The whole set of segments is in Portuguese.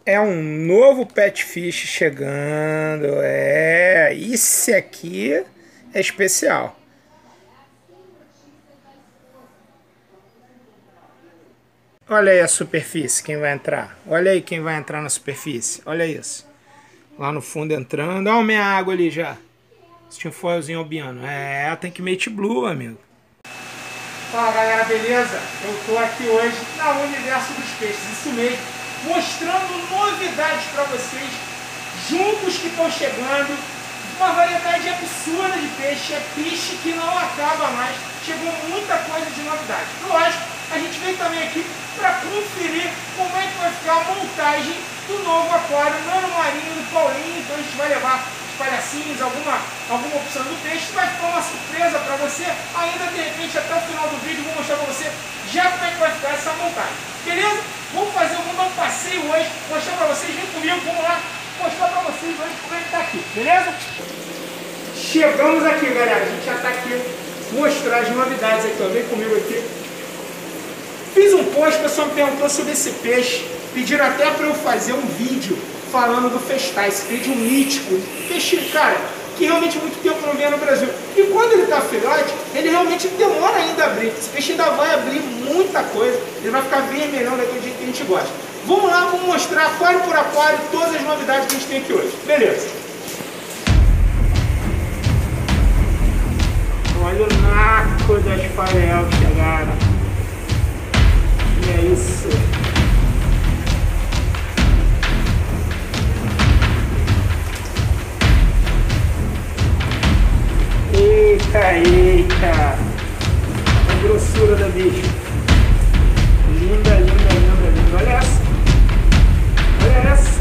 É um novo Pet Fish chegando. Esse aqui é especial. Olha aí a superfície, quem vai entrar. Olha aí quem vai entrar na superfície. Olha isso. Lá no fundo entrando. Olha a minha água ali já. Esse tinfoilzinho albiano. Tem que mate blue, amigo. Fala galera, beleza? Eu tô aqui hoje na Universo dos Peixes, isso mesmo, mostrando novidades para vocês, juncos que estão chegando, uma variedade absurda de peixe, é peixe que não acaba mais, chegou muita coisa de novidade. Lógico, a gente veio também aqui para conferir como é que vai ficar a montagem do novo aquário Nano Marinho do Paulinho, então a gente vai levar palhacinhos, alguma opção do peixe, vai ficar uma surpresa para você, ainda de repente até o final do vídeo vou mostrar para você já como é que vai ficar essa montagem, beleza? Vamos dar um passeio hoje, mostrar para vocês, vem comigo, vamos lá, mostrar para vocês hoje como é que tá aqui, beleza? Chegamos aqui galera, a gente já tá aqui, mostrar as novidades aqui, ó, vem comigo aqui. Fiz um post, o pessoal me perguntou sobre esse peixe, pediram até para eu fazer um vídeo falando do Festar, esse peixe mítico, peixe, cara, que realmente muito tempo não vem no Brasil. E quando ele está filhote, ele realmente demora ainda a abrir. Esse peixe ainda vai abrir muita coisa, ele vai ficar vermelhão daquele jeito que a gente gosta. Vamos lá, vamos mostrar aquário por aquário todas as novidades que a gente tem aqui hoje. Beleza. Olha o naco das farelas chegaram. E é isso. Eita! A grossura da bicha. Linda, linda, linda, linda. Olha essa! Olha essa!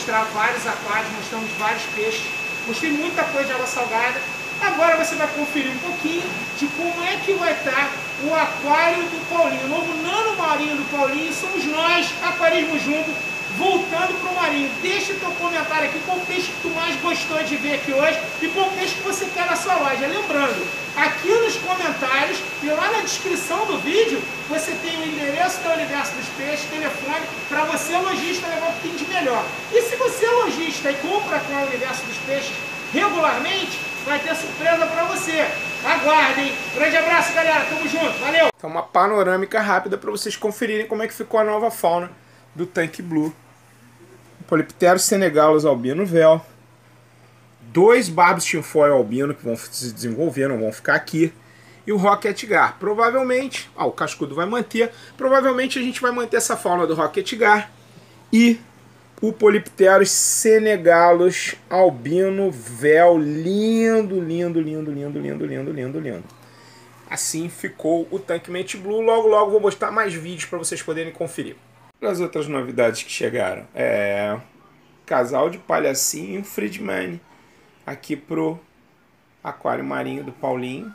mostrar vários aquários, mostramos vários peixes, mostrei muita coisa de água salgada. Agora você vai conferir um pouquinho de como é que vai estar o aquário do Paulinho, o novo nano marinho do Paulinho. Somos nós, Aquarismo Jumbo, voltando para o marinho. Deixa o teu comentário aqui qual peixe que tu mais gostou de ver aqui hoje e qual peixe que você quer na sua loja. Lembrando, aqui nos comentários e lá na descrição do vídeo você tem o endereço da Universo dos Peixes, telefone, para você, lojista, levar o que tem de melhor. E se você é lojista e compra com a Universo dos Peixes regularmente, vai ter surpresa para você. Aguardem. Grande abraço, galera. Tamo junto. Valeu. Então, uma panorâmica rápida para vocês conferirem como é que ficou a nova fauna do Tank Blue. Polypterus senegalus albino véu. 2 barbos tinfoil albino que vão se desenvolver, não vão ficar aqui. E o Rocket Gar. Provavelmente, o cascudo vai manter. Provavelmente a gente vai manter essa fauna do Rocket Gar. E o Polypterus senegalus albino véu, lindo, lindo, lindo, lindo, lindo, lindo, lindo, lindo. Assim ficou o Tank Mente Blue. Logo, logo vou postar mais vídeos para vocês poderem conferir. As outras novidades que chegaram casal de palhacinho Friedman aqui pro aquário marinho do Paulinho.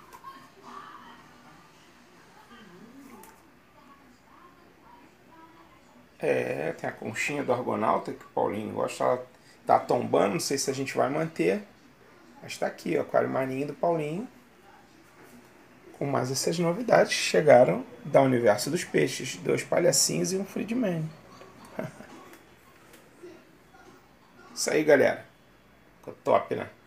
Tem a conchinha do Argonauta que o Paulinho gosta, ela tá tombando, não sei se a gente vai manter, mas tá aqui, o aquário marinho do Paulinho, com mais essas novidades que chegaram da Universo dos Peixes, 2 palhacinhos e um Friedman. Isso aí, galera, ficou top, né?